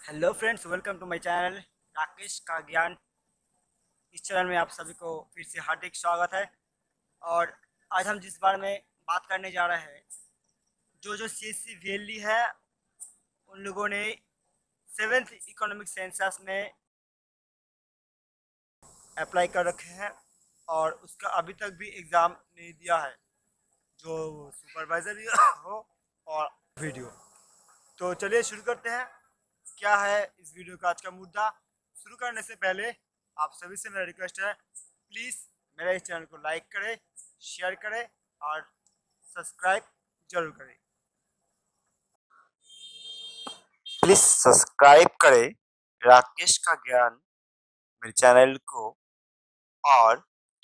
Hello friends, welcome to my channel Rakesh का ज्ञान। इस चैनल में आप सभी को फिर से हार्दिक स्वागत है। और आज हम जिस बारे में बात करने जा रहे हैं, जो सीएससी वैली है, उन लोगों ने 7th इकोनॉमिक सेंसस में अप्लाई कर रखे हैं और उसका अभी तक भी एग्ज़ाम नहीं दिया है, जो सुपरवाइज़र भी हो और वीडियो। तो चलिए शुरू करते हैं। क्या है इस वीडियो का आज का मुद्दा। शुरू करने से पहले आप सभी से मेरा रिक्वेस्ट है, प्लीज़ मेरे इस चैनल को लाइक करें, शेयर करें और सब्सक्राइब जरूर करें। प्लीज़ सब्सक्राइब करें राकेश का ज्ञान मेरे चैनल को और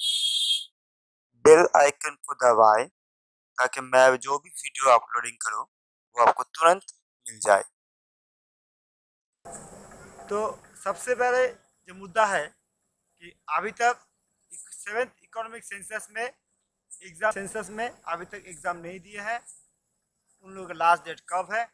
बेल आइकन को दबाएं ताकि मैं जो भी वीडियो अपलोडिंग करूं वो आपको तुरंत मिल जाए। तो सबसे पहले जो मुद्दा है कि अभी तक 7th इकोनॉमिक सेंसस में अभी तक एग्ज़ाम नहीं दिए हैं। उन लोगों का लास्ट डेट कब है।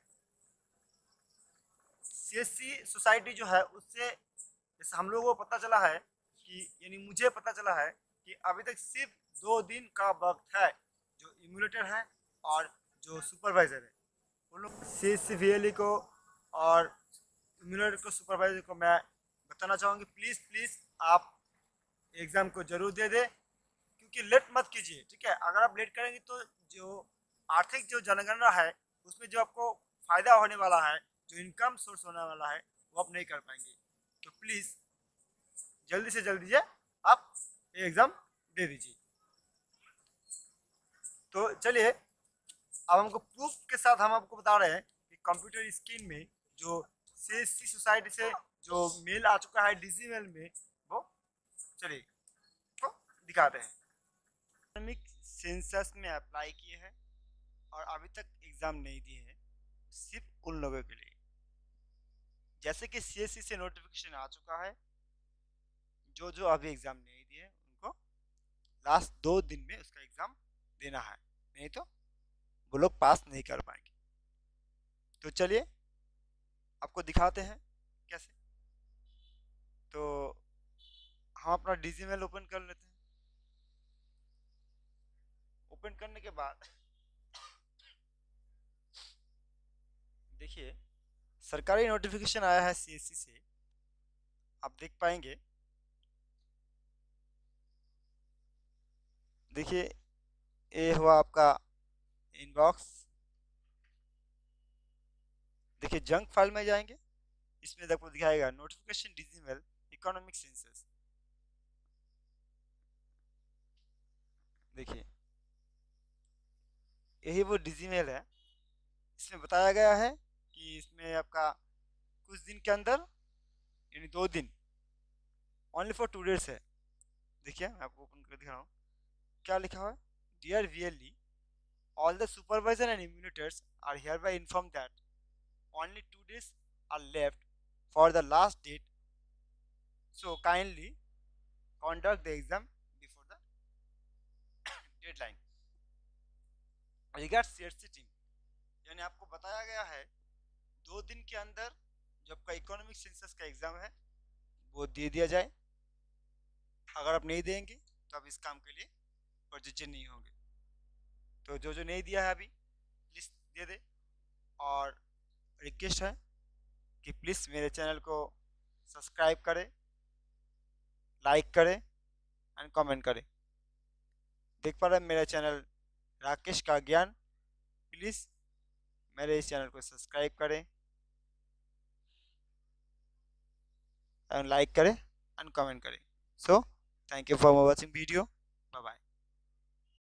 सीएससी सोसाइटी जो है उससे जैसे हम लोगों को पता चला है कि यानी मुझे पता चला है कि अभी तक सिर्फ 2 दिन का वक्त है। जो इम्यूलेटर है और जो सुपरवाइज़र है, उन लोग सीएससी वीएलई को और इम्यूलेटर को, सुपरवाइज़र को मैं बताना चाहूँगी, प्लीज़ प्लीज़ आप एग्ज़ाम को ज़रूर दे दें, क्योंकि लेट मत कीजिए। ठीक है, अगर आप लेट करेंगे तो जो आर्थिक जो जनगणना है उसमें जो आपको फ़ायदा होने वाला है, जो इनकम सोर्स होने वाला है, वो आप नहीं कर पाएंगे। तो प्लीज़ जल्दी से जल्दी से आप ये एग्ज़ाम दे दीजिए। तो चलिए, अब हमको प्रूफ के साथ हम आपको बता रहे हैं कि कंप्यूटर स्क्रीन में जो सीएससी सोसाइटी से जो मेल आ चुका है डिजी मेल में, वो चलिए तो दिखाते हैं। इकोनॉमिक सेंसस में अप्लाई किए हैं और अभी तक एग्ज़ाम नहीं दिए हैं, सिर्फ उन लोगों के लिए। जैसे कि सीएससी से नोटिफिकेशन आ चुका है, जो अभी एग्ज़ाम नहीं दिए उनको लास्ट 2 दिन में उसका एग्ज़ाम देना है, नहीं तो वो लोग पास नहीं कर पाएंगे। तो चलिए आपको दिखाते हैं कैसे। तो हम अपना डिजी मेल ओपन कर लेते हैं। ओपन करने के बाद देखिए सरकारी नोटिफिकेशन आया है सीएससी से, आप देख पाएंगे। देखिए ये हुआ आपका इनबॉक्स। देखिए जंक फाइल में जाएंगे, इसमें आपको दिखाएगा नोटिफिकेशन डिजिटल इकोनॉमिक सेंसस। देखिए यही वो डिजीमेल है। इसमें बताया गया है कि इसमें आपका कुछ दिन के अंदर, यानी 2 दिन, ओनली फॉर 2 डेज है। देखिए मैं आपको ओपन कर दिखा रहा हूँ क्या लिखा हुआ है। Dear VLE, all the supervisor and emulators are hereby informed that only 2 days are left for the last date, so kindly conduct the exam before the deadline. Regards CSC team, यानी आपको बताया गया है 2 दिन के अंदर जो आपका इकोनॉमिक सेंसस का एग्जाम है वो दे दिया जाए। अगर आप नहीं देंगे तो आप इस काम के लिए प्रयोज्य नहीं होंगे। तो जो नहीं दिया है अभी, प्लीज़ दे दे। और रिक्वेस्ट है कि प्लीज़ मेरे चैनल को सब्सक्राइब करें, लाइक करें एंड कमेंट करें। देख पा रहे हैं मेरा चैनल राकेश का ज्ञान। प्लीज़ मेरे इस चैनल को सब्सक्राइब करें एंड लाइक करें एंड कमेंट करें। So thank you for watching video. Bye bye.